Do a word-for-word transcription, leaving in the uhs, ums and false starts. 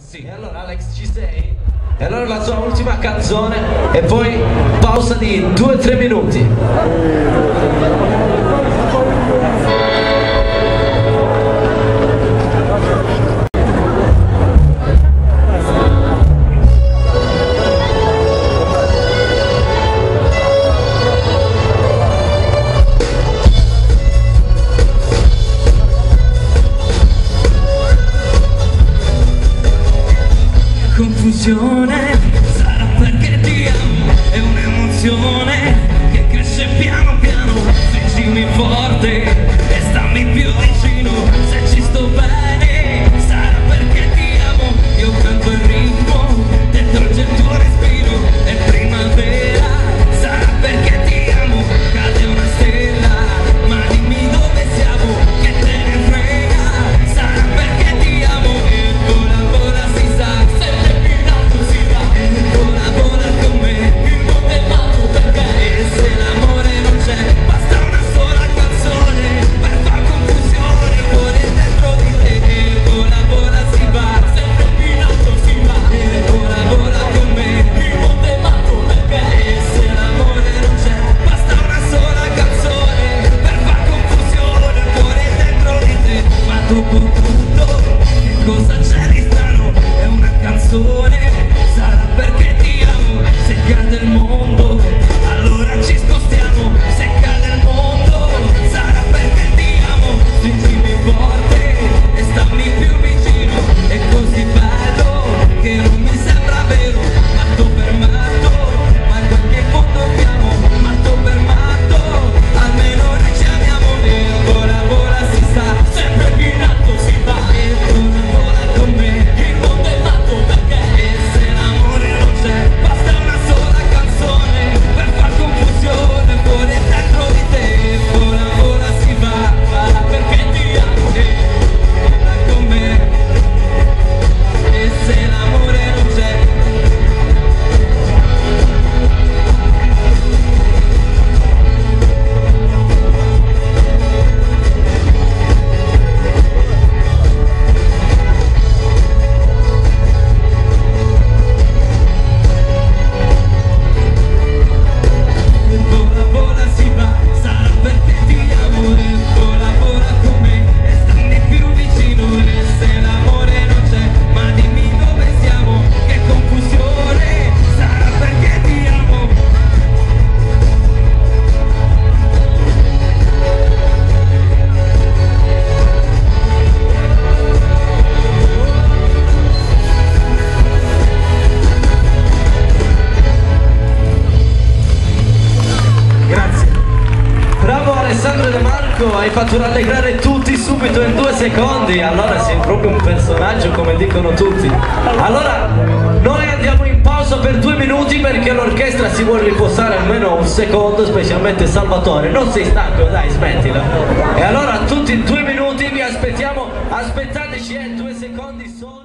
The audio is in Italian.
Sì, e allora Alex ci sei? E allora la sua ultima canzone e poi pausa di due tre minuti. Confusione, sarà perché ti amo, è un'emozione che cresce piano piano, stringimi forte e stammi più vicino, se ci sto bene, sarà perché ti amo, io canto il ritmo, dentro c'è il tuo respiro, è primavera, sarà perché ti amo, cade una stella, ma dimmi dove siamo, che te ne frega, sarà perché ti amo, e vola vola si sa, dopo tutto, che cosa c'è di strano? È una canzone, sarà perché ti amo. Se cade il mondo, allora ci spostiamo. Se cade il mondo, sarà perché ti amo. Stringimi forte e stammi più vicino. È così bello che non mi sembra vero. Matto per matto, ma in qualche modo abbiamo. Matto per matto, almeno noi ci amiamo. E vola vola si sta, sempre più in alto si va. E vola vola con me, il mondo è matto perché. E se l'amore non c'è, basta una sola canzone per far confusione fuori e dentro di te. E vola vola si va, va perché ti amo. E vola con me, e se l'amore non c'è. Vola vola si va, sarà perché ti amo. E vola vola con me e stammi più vicino. E se l'amore non c'è, ma dimmi dove siamo, che confusione, sarà perché ti amo. Grazie. Bravo Alessandro De Marco, hai fatto rallegrare tutti subito in due secondi. Allora sei proprio un personaggio, come dicono tutti. Allora noi andiamo in pausa per due minuti perché l'orchestra si vuole riposare almeno un secondo, specialmente Salvatore. Non sei stanco? Dai, smettila. E allora tutti in due minuti vi aspettiamo, aspettateci, eh, due secondi solo.